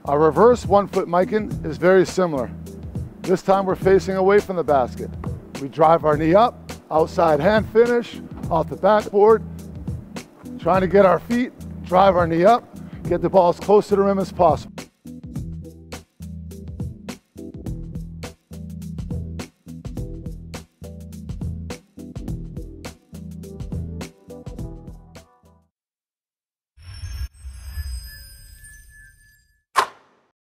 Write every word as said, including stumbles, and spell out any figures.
Our reverse one-foot Mikan is very similar. This time we're facing away from the basket. We drive our knee up, outside hand finish, off the backboard, trying to get our feet, drive our knee up, get the ball as close to the rim as possible.